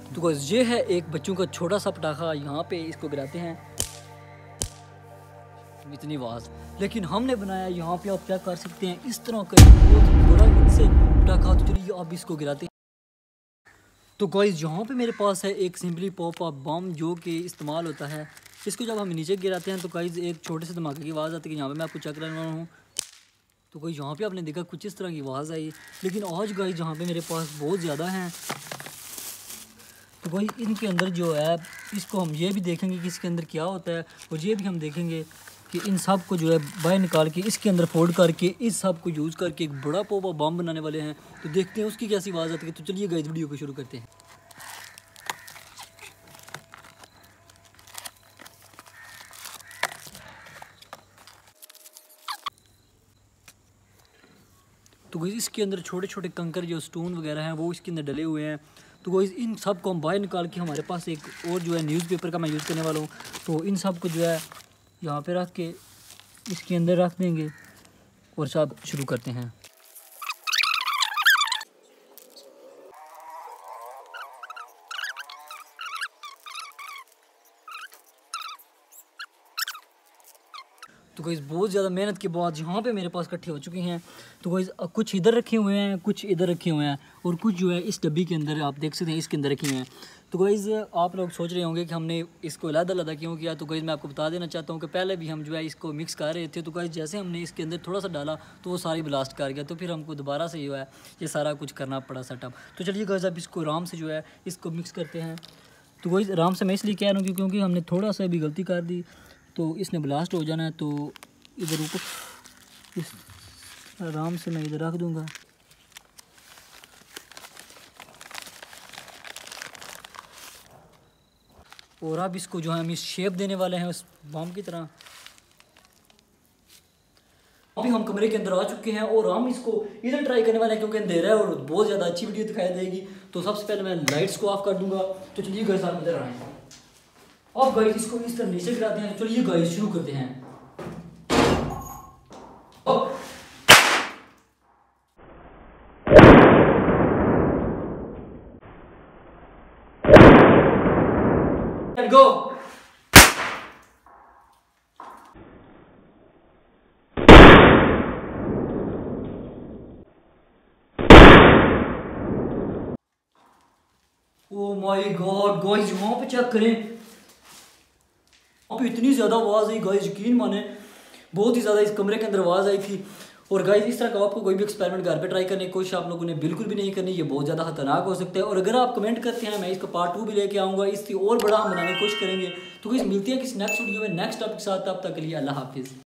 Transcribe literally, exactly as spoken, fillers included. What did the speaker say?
तो गाइस ये है एक बच्चों का छोटा सा पटाखा, यहाँ पे इसको गिराते हैं इतनी आवाज़, लेकिन हमने बनाया यहाँ पे आप क्या कर सकते हैं इस तरह का बहुत बड़ा इनसे पटाखा। तो चलिए आप इसको गिराते हैं। तो गाइस यहाँ पे मेरे पास है एक सिंपली पॉप अप बम जो कि इस्तेमाल होता है। इसको जब हम नीचे गिराते हैं तो गाइस एक छोटे से धमाके की आवाज़ आती है। यहाँ पे मैं आपको चेक कर रहा हूँ तो गाइस यहाँ पे आपने देखा कुछ इस तरह की आवाज़ आई, लेकिन आज गाइस यहाँ पे मेरे पास बहुत ज़्यादा हैं। तो भाई इनके अंदर जो है इसको हम ये भी देखेंगे कि इसके अंदर क्या होता है, और ये भी हम देखेंगे कि इन सब को जो है बाहर निकाल के इसके अंदर फोल्ड करके इस सब को यूज़ करके एक बड़ा पॉप अप बम बनाने वाले हैं। तो देखते हैं उसकी कैसी आवाज़ आती है। तो चलिए गाइस वीडियो को शुरू करते हैं। तो गाइस इसके अंदर छोटे छोटे कंकर जो स्टोन वगैरह हैं वो इसके अंदर डले हुए हैं। तो गाइस इन सब को हम बाहर निकाल के हमारे पास एक और जो है न्यूज़पेपर का मैं यूज़ करने वाला हूँ। तो इन सब को जो है यहाँ पे रख के इसके अंदर रख देंगे और सब शुरू करते हैं। तो गाइस बहुत ज़्यादा मेहनत के बाद यहाँ पे मेरे पास इकट्ठे हो चुके हैं। तो गाइस कुछ इधर रखे हुए हैं, कुछ इधर रखे हुए हैं, और कुछ जो है इस डब्बी के अंदर आप देख सकते हैं इसके अंदर रखे हुए हैं। तो गाइस आप लोग सोच रहे होंगे कि हमने इसको अलग अलग क्यों किया। तो गाइस मैं आपको बता देना चाहता हूँ कि पहले भी हम जो है इसको मिक्स कर रहे थे। तो गाइस जैसे हमने इसके अंदर थोड़ा सा डाला तो वो सारी ब्लास्ट कर गया, तो फिर हमको दोबारा से जो है ये सारा कुछ करना पड़ा सेटअप। तो चलिए गाइस अब इसको आराम से जो है इसको मिक्स करते हैं। तो गाइस आराम से मैं इसलिए कह रहा हूँ क्योंकि हमने थोड़ा सा भी गलती कर दी तो इसने ब्लास्ट हो जाना है। तो इधर ऊपर इस आराम से मैं इधर रख दूंगा। और अब इसको जो है हम इस शेप देने वाले हैं उस बम की तरह। अभी हम कमरे के अंदर आ चुके हैं और हम इसको इधर ट्राई करने वाले हैं क्योंकि अंधेरा है और बहुत ज़्यादा अच्छी वीडियो दिखाई देगी। तो सबसे पहले मैं लाइट्स को ऑफ कर दूंगा। तो चलिए गाइस आप इधर आए, अब गाइस इसको इस तरह नीचे गिराते हैं। चलिए गाइस शुरू करते हैं। And go. Oh my God guys यहाँ पे चेक करें, यहाँ पे इतनी ज़्यादा आवाज़ आई गाइस, यकीन माने बहुत ही ज़्यादा इस कमरे के अंदर आवाज़ आई थी। और गाइस इस तरह का आपको कोई भी एक्सपेरिमेंट घर पे ट्राई करने की कोशिश आप लोगों ने बिल्कुल भी नहीं करनी, ये बहुत ज़्यादा खतरनाक हो सकता है। और अगर आप कमेंट करते हैं मैं इसका पार्ट टू भी लेके आऊँगा, इससे और बड़ा हम बनाने की कोशिश करेंगे। तो गाइस मिलती है किसी नेक्स्ट वीडियो में नेक्स्ट टॉपिक के साथ, तब तक के लिए अल्लाह हाफिज़।